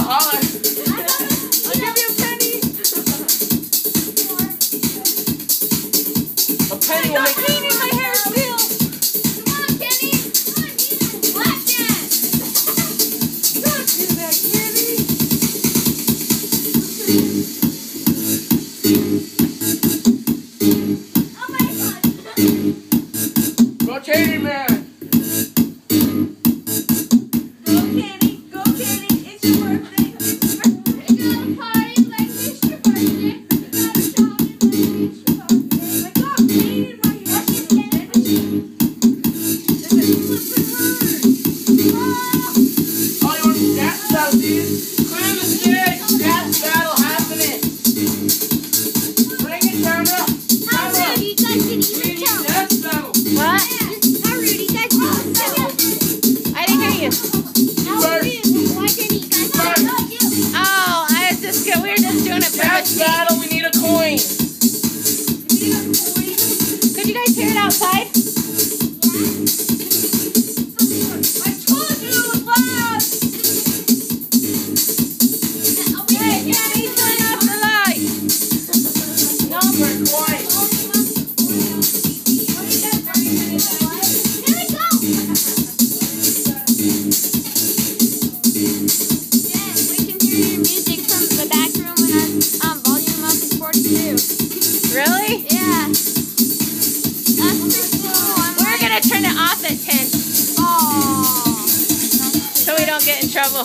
holler. I'll give you a penny. A penny will make Cleaning my hair still. Come on, Kenny. Watch that. Don't do that, Kenny. Oh my God. rotating man. Go, Kenny. Go, Kenny. It's your birthday. It's your birthday. We're gonna party like it's your birthday. We're gonna shout it like it's your birthday. I got cleaning my hair. Watch this, Kenny. And it flipping hurts. All you want is dance battle, dude. Clear the stage. Dance battle happening. Bring it, camera. How rude you guys can We even need tell. dance battle. What? How rude you guys can even tell. I didn't hear you. How rude. Why didn't you guys tell you? Oh, we were just doing it for Dance Mystique. battle. We need a coin. Could you guys hear it outside? I told you it was loud. Hey, Kenny, turn off the light. No, we're coin. Here we go. Yes, we can hear your music from the back room when our volume up is 42. Really? Yeah. That's pretty cool. We're going to turn it off at 10. Oh. So we don't get in trouble.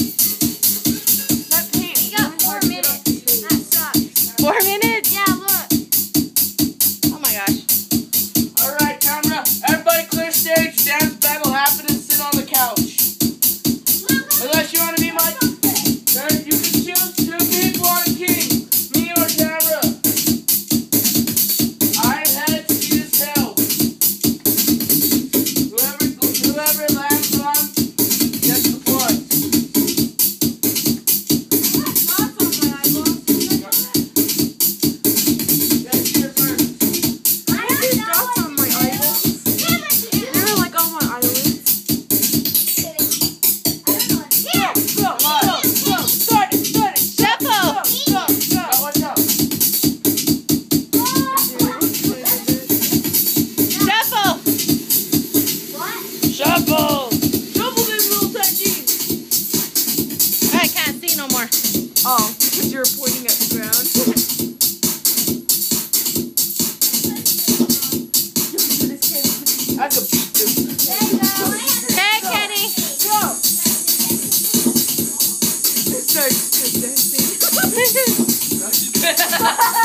That paint. We got 4 minutes. That sucks. 4 minutes? Yeah, look. Oh my gosh. All right, camera. Everybody clear stage. Dance battle happening. Sit on the couch. Unless you want to be my... There, you can choose 2 people on a king. Me or camera. I'm headed to you as hell. Whoever lands on gets the point. Knots on my eyeballs. That's your first. I have these dots on my eyeballs. They're like on my eyelids. Here. Come on. Start it. Shuffle. Now watch out. Shuffle. What? Shuffle. Double them little technique. I can't see no more. Oh, because you're pointing at the ground. I could beat this. Hey, Kenny. Go. It starts dancing.